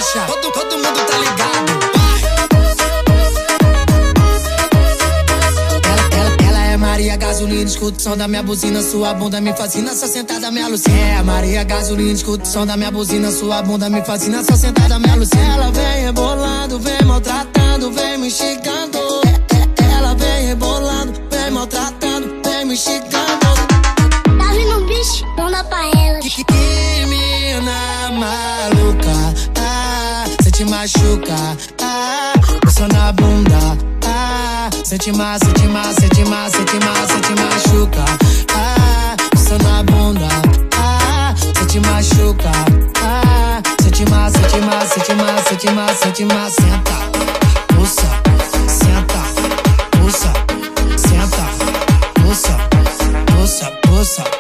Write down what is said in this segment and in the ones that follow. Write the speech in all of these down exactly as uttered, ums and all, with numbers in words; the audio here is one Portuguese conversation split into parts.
marcha, todo, todo mundo tá ligado. Ela, ela, ela é Maria Gasolina, escuta o som da minha buzina, sua bunda me fascina, só sentada me alucina. É Maria Gasolina, escuta o som da minha buzina, sua bunda me fascina, só sentada me alucina. Ela vem rebolando, vem maltratando, vem me esticando. É, é, ela vem rebolando, vem maltratando, vem me esticando. Tá vindo um bicho, não dá pra elas. Que, que mina maluca, ah, cê te machuca, ah, só na bunda, ah, cê te ma, cê te ma, cê te ma, cê te ma, cê te machuca, ah, só na bunda, ah, cê te machuca, ah, cê te ma, cê te ma, cê te ma, cê te ma, cê te ma, senta, puxa, senta, puxa, senta, puxa, puxa, puxa.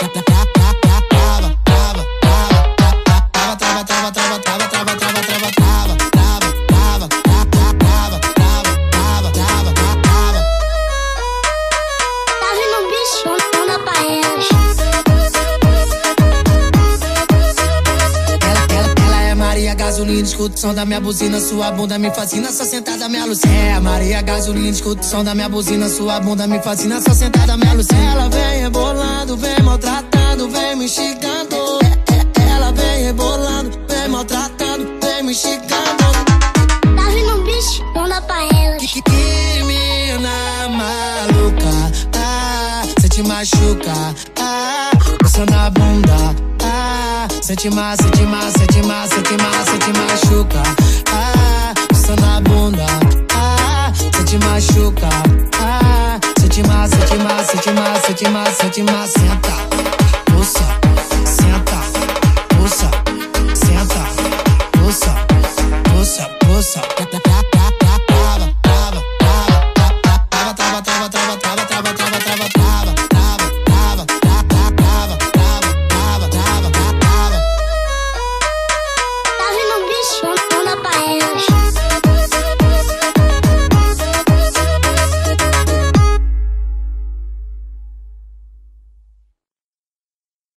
Gasolina, escuta o som da minha buzina, sua bunda me fascina, só sentada me alucina. É Maria Gasolina, escuta o som da minha buzina, sua bunda me fascina, só sentada me alucina. Ela vem rebolando, vem maltratando, vem me esticando. É, é, ela vem rebolando, vem maltratando, vem me esticando. Tá vindo um bicho, não dá pra elas. Que, que mina maluca, ah, cê te machuca, ah, só na bunda, ah, cê te ma, cê te ma, cê te ma, cê te ma, cê te machuca, ah, só na bunda, ah, cê te machuca, ah, cê te ma, cê te ma, cê te ma, cê te ma, cê te ma, senta, puxa.